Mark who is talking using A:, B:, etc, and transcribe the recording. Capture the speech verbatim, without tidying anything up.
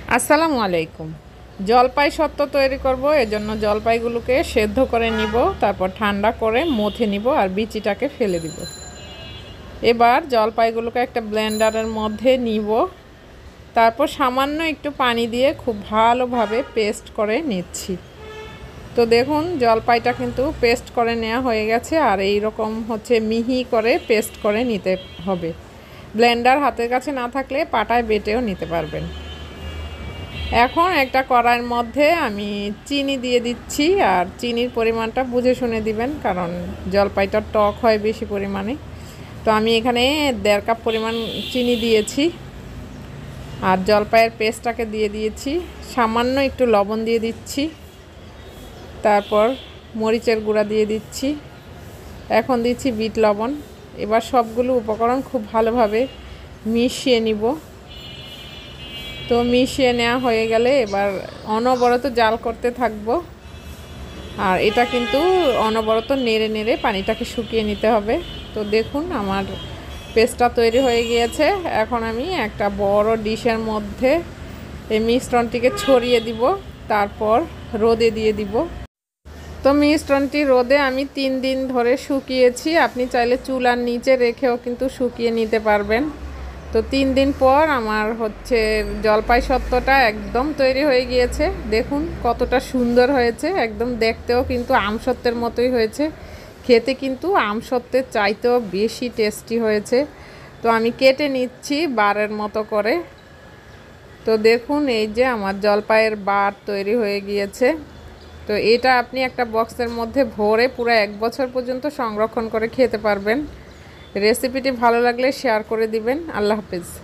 A: আসসালামু আলাইকুম। জলপাই সত্ত্ব তৈরি করব, এজন্য জলপাইগুলোকে সেদ্ধ করে নিব, তারপর ঠান্ডা করে মথে নিব আর বিচিটাকে ফেলে দিব। এবার জলপাইগুলোকে একটা ব্লেন্ডারের মধ্যে নিব, তারপর সামান্য একটু পানি দিয়ে খুব ভালোভাবে পেস্ট করে নিচ্ছি। তো দেখুন জলপাইটা কিন্তু পেস্ট করে নেওয়া হয়ে গেছে, আর এই রকম হচ্ছে মিহি করে পেস্ট করে নিতে হবে। ব্লেন্ডার হাতের কাছে না থাকলে পাটায় বেটেও নিতে পারবেন। এখন একটা কড়াইয়ের মধ্যে আমি চিনি দিয়ে দিচ্ছি, আর চিনির পরিমাণটা বুঝে শুনে দিবেন, কারণ জলপাইটা টক হয় বেশি পরিমাণে। তো আমি এখানে দেড় কাপ পরিমাণ চিনি দিয়েছি, আর জলপাইয়ের পেস্টটাকে দিয়ে দিয়েছি। সামান্য একটু লবণ দিয়ে দিচ্ছি, তারপর মরিচের গুঁড়া দিয়ে দিচ্ছি, এখন দিচ্ছি বিট লবণ। এবার সবগুলো উপকরণ খুব ভালোভাবে মিশিয়ে নিব। তো মিশিয়ে নেওয়া হয়ে গেলে এবার অনবরত জাল করতে থাকবো, আর এটা কিন্তু অনবরত নেড়ে নেড়ে পানিটাকে শুকিয়ে নিতে হবে। তো দেখুন আমার পেস্টটা তৈরি হয়ে গিয়েছে। এখন আমি একটা বড় ডিশের মধ্যে এই মিশ্রণটিকে ছড়িয়ে দিব, তারপর রোদে দিয়ে দিব। তো মিশ্রণটি রোদে আমি তিন দিন ধরে শুকিয়েছি, আপনি চাইলে চুলার নিচে রেখেও কিন্তু শুকিয়ে নিতে পারবেন। তো তিন দিন পর আমার হচ্ছে জলপাই সত্ত্বটা একদম তৈরি হয়ে গিয়েছে। দেখুন কতটা সুন্দর হয়েছে, একদম দেখতেও কিন্তু আমসত্ত্বের মতোই হয়েছে, খেতে কিন্তু আমসত্ত্বের চাইতেও বেশি টেস্টি হয়েছে। তো আমি কেটে নিচ্ছি বারের মতো করে। তো দেখুন এই যে আমার জলপাইয়ের বার তৈরি হয়ে গিয়েছে। তো এটা আপনি একটা বক্সের মধ্যে ভরে পুরো এক বছর পর্যন্ত সংরক্ষণ করে খেতে পারবেন। রেসিপিটি ভালো লাগলে শেয়ার করে দিবেন। আল্লাহ হাফেজ।